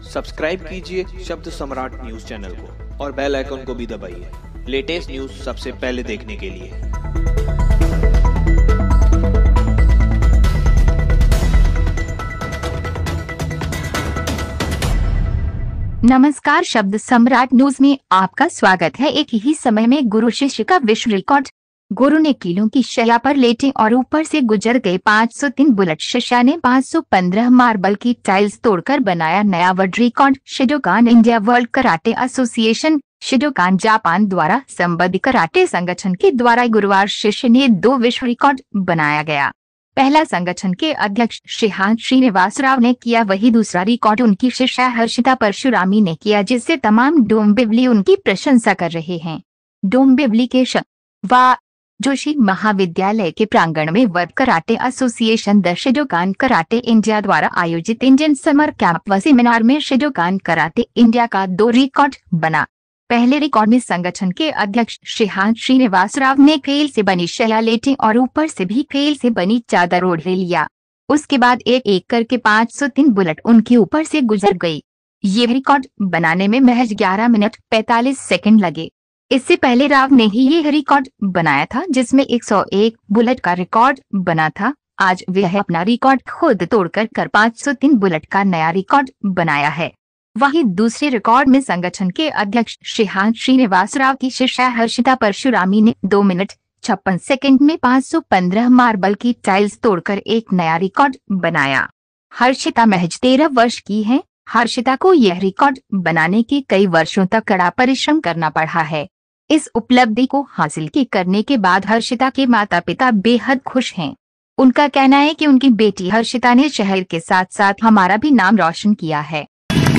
Subscribe कीजिए शब्द सम्राट न्यूज चैनल को और बेल आइकन को भी दबाइए लेटेस्ट न्यूज सबसे पहले देखने के लिए। नमस्कार, शब्द सम्राट न्यूज में आपका स्वागत है। एक ही समय में गुरु शिष्य का विश्व रिकॉर्ड। गुरु ने कीलों की शैया पर लेटे और ऊपर से गुजर गए 503 बुलेट। शिष्या ने 515 मार्बल की टाइल्स तोड़कर बनाया नया world record. Shidokan India world karate association Shidokan Japan द्वारा संबद्ध कराटे संगठन के द्वारा गुरुवार शिष्य ने 2 विश्व रिकॉर्ड बनाया गया। पहला संगठन के अध्यक्ष श्रीहान श्रीनिवास राव ने किया, वही दूसरा रिकॉर्ड उनकी शिष्या हर्षिता परशुरामी ने किया, जिससे तमाम डोंबिवली उनकी प्रशंसा कर रहे हैं। डोंबिवली के वा जोशी महाविद्यालय के प्रांगण में world karate association the Shidokan karate India द्वारा आयोजित इंडियन समर कैंप व सेमिनार में शिडोकान कराटे इंडिया का 2 रिकॉर्ड बना। पहले रिकॉर्ड में संगठन के अध्यक्ष श्रीहान श्रीनिवास राव ने खेल से बनी शैया लेटे और ऊपर से भी खेल से बनी चादर ओढ़ लिया। उसके बाद एक एक करके 503 बुलेट उनके ऊपर से गुजर गई। ये रिकॉर्ड बनाने में महज 11 मिनट 45 सेकंड लगे। इससे पहले राव ने ही ये रिकॉर्ड बनाया था, जिसमें 101 बुलेट का रिकॉर्ड बना था। आज वह अपना रिकॉर्ड खुद तोड़कर 503 बुलेट का नया रिकॉर्ड बनाया है। वहीं दूसरे रिकॉर्ड में संगठन के अध्यक्ष श्रीहान श्रीनिवास राव की शिष्या हर्षिता परशुरामी ने 2 मिनट 56 सेकंड में 515 मार्बल की टाइल्स तोड़कर एक नया रिकॉर्ड बनाया। हर्षिता महज 13 वर्ष की है। हर्षिता को यह रिकॉर्ड बनाने के कई वर्षों तक कड़ा परिश्रम करना पड़ा है। इस उपलब्धि को हासिल करने के बाद हर्षिता के माता पिता बेहद खुश हैं। उनका कहना है कि उनकी बेटी हर्षिता ने शहर के साथ साथ हमारा भी नाम रोशन किया है।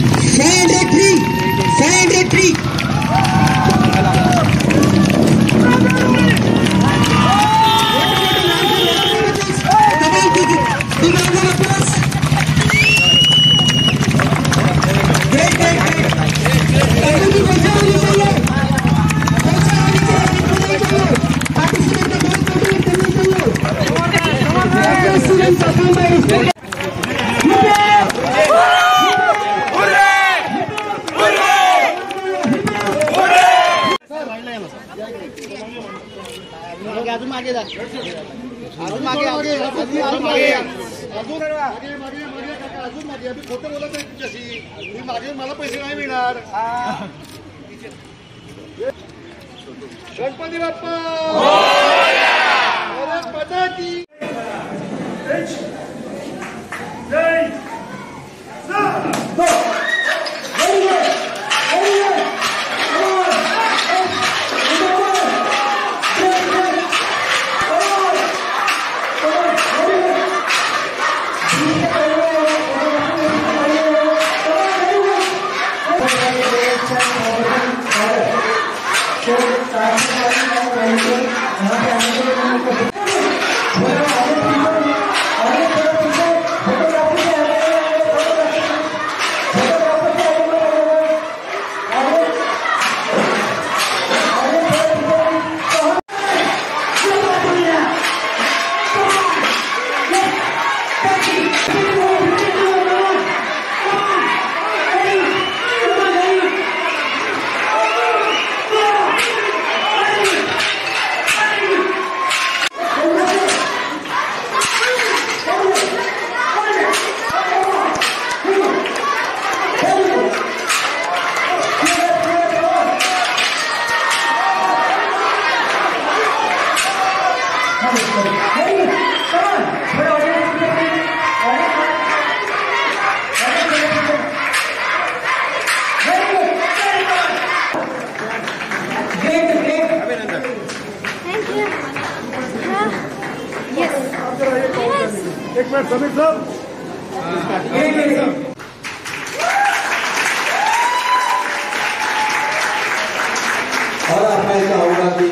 अजून मागे जा, अजून मागे अभी खोटं बोलत आहे तुझ्याशी। मी मागे मला पैसे नाही मिळणार। गणपती बाप्पा भारत माता की जय। एक मिनट समीर साहब, और आपका ऐसा होगा कि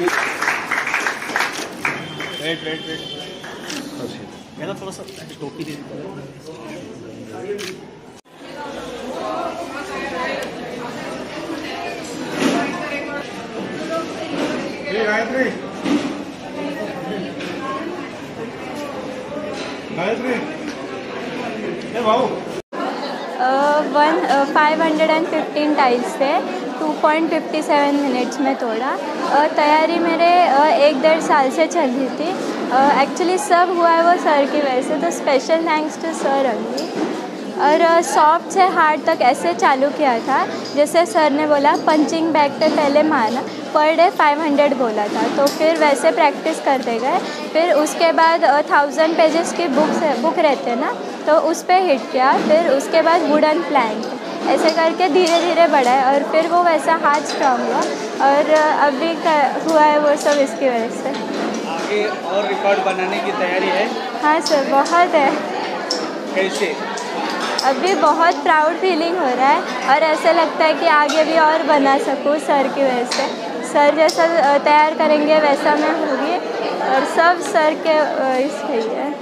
वेट मेरा थोड़ा सा टोपी दे गायत्री गायत्री भाऊ 1 515 टाइल्स थे, 2.57 मिनट्स में तोड़ा। तैयारी मेरे 1-1.5 साल से चल रही थी। एक्चुअली सब हुआ है वो सर की वजह से, तो special thanks to sir only. और सॉफ्ट से हार्ड तक ऐसे चालू किया था जैसे सर ने बोला पंचिंग बैग पे पहले मारना, पर डे 500 बोला था, तो फिर वैसे प्रैक्टिस करते गए। फिर उसके बाद 1000 पेजेस की बुक रहते हैं ना, तो उस पर हिट किया। फिर उसके बाद वुडन प्लैंक, ऐसे करके धीरे धीरे बढ़ा है और फिर वो वैसा हाथ स्ट्रांग हुआ और अभी हुआ है वो सब इसकी वजह से। आगे और रिकॉर्ड बनाने की तैयारी है? हाँ सर, बहुत है। कैसे? अभी बहुत प्राउड फीलिंग हो रहा है और ऐसे लगता है कि आगे भी और बना सकूँ सर की वजह से। सर जैसा तैयार करेंगे वैसा मैं होगी और सब सर के इसके ही है।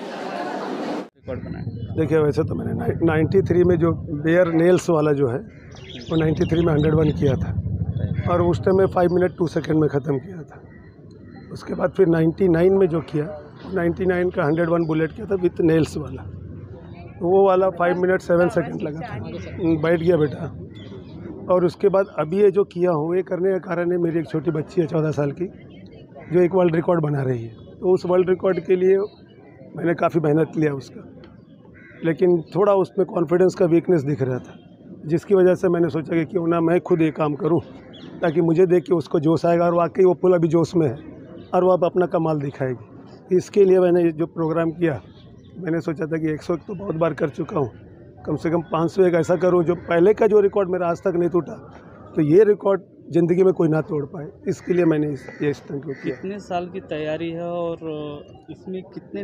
रिकॉर्ड बनाया। देखिए, वैसे तो मैंने 93 में जो बेयर नेल्स वाला जो है वो 93 में 101 किया था और उस टाइम में 5 मिनट 2 सेकेंड में ख़त्म किया था। उसके बाद फिर 99 में जो किया, 99 का 101 बुलेट किया था विथ नेल्स वाला, तो वो वाला 5 मिनट 7 सेकेंड लगा था। बैठ गया बेटा। और उसके बाद अभी ये जो किया हूँ, ये करने का कारण है मेरी एक छोटी बच्ची है 14 साल की, जो एक वर्ल्ड रिकॉर्ड बना रही है। तो उस वर्ल्ड रिकॉर्ड के लिए मैंने काफ़ी मेहनत लिया उसका, लेकिन थोड़ा उसमें कॉन्फिडेंस का वीकनेस दिख रहा था, जिसकी वजह से मैंने सोचा कि क्यों ना मैं खुद ये काम करूं, ताकि मुझे देख के उसको जोश आएगा और वाकई वो फुल अभी जोश में है और वो अब अपना कमाल दिखाएगी। इसके लिए मैंने जो प्रोग्राम किया, मैंने सोचा था कि 101 तो बहुत बार कर चुका हूँ, कम से कम 500 एक ऐसा करूँ जो पहले का जो रिकॉर्ड मेरा आज तक नहीं टूटा, तो ये रिकॉर्ड ज़िंदगी में कोई ना तोड़ पाए। इसके लिए मैंने ये स्टंट को किया। कितने साल की तैयारी है और इसमें कितने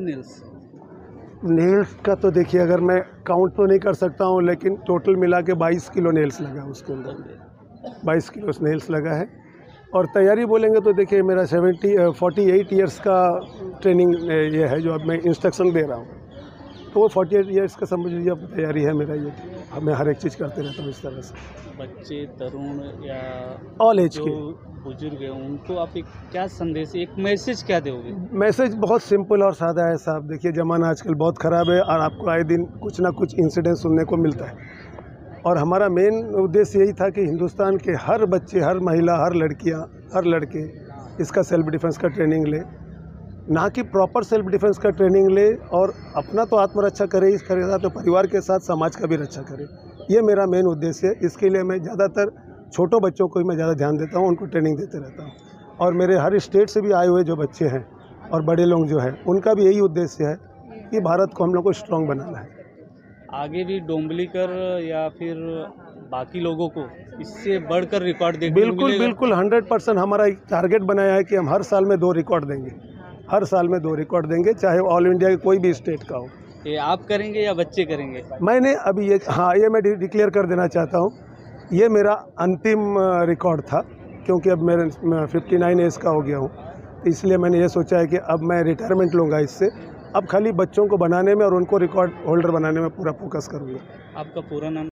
नेल्स का तो देखिए, अगर मैं काउंट तो नहीं कर सकता हूँ, लेकिन टोटल मिला के 22 किलो नेल्स लगा उसके अंदर, 22 किलो नेल्स लगा है। और तैयारी बोलेंगे तो देखिए, मेरा 48 ईयर्स का ट्रेनिंग ये है जो अब मैं इंस्ट्रक्शन दे रहा हूँ, तो वो 48 ईयर्स का समझ लीजिए अब तैयारी है मेरा। ये मैं हर एक चीज़ करते रहता हूँ इस तरह से। बच्चे, तरुण या ऑल एज जो के बुजुर्ग हैं, उनको आप एक क्या संदेश, एक मैसेज क्या दोगे? मैसेज बहुत सिंपल और सादा है साहब। देखिए, ज़माना आजकल बहुत ख़राब है और आपको आए दिन कुछ ना कुछ इंसिडेंट सुनने को मिलता है, और हमारा मेन उद्देश्य यही था कि हिंदुस्तान के हर बच्चे, हर महिला, हर लड़कियां, हर लड़के इसका सेल्फ डिफेंस का ट्रेनिंग ले, ना कि प्रॉपर सेल्फ डिफेंस का ट्रेनिंग ले और अपना तो आत्मरक्षा करे, इस करे तो परिवार के साथ समाज का भी रक्षा करे। ये मेरा मेन उद्देश्य है। इसके लिए मैं ज़्यादातर छोटों बच्चों को ही मैं ज़्यादा ध्यान देता हूँ, उनको ट्रेनिंग देते रहता हूँ। और मेरे हर स्टेट से भी आए हुए जो बच्चे हैं और बड़े लोग जो हैं, उनका भी यही उद्देश्य है कि भारत को हम लोग को स्ट्रॉन्ग बनाना है। आगे भी डोंबलीकर या फिर बाकी लोगों को इससे बढ़कर रिकॉर्ड देखने को बिल्कुल मिलेगा? बिल्कुल 100% हमारा एक टारगेट बनाया है कि हम हर साल में 2 रिकॉर्ड देंगे, हर साल में 2 रिकॉर्ड देंगे, चाहे ऑल इंडिया के कोई भी स्टेट का हो। ये आप करेंगे या बच्चे करेंगे? मैंने अभी ये मैं डिक्लेयर कर देना चाहता हूँ, ये मेरा अंतिम रिकॉर्ड था, क्योंकि अब मैं 59 एज का हो गया हूँ, इसलिए मैंने ये सोचा है कि अब मैं रिटायरमेंट लूँगा इससे। अब खाली बच्चों को बनाने में और उनको रिकॉर्ड होल्डर बनाने में पूरा फोकस करूँगा। आपका पूरा नाम?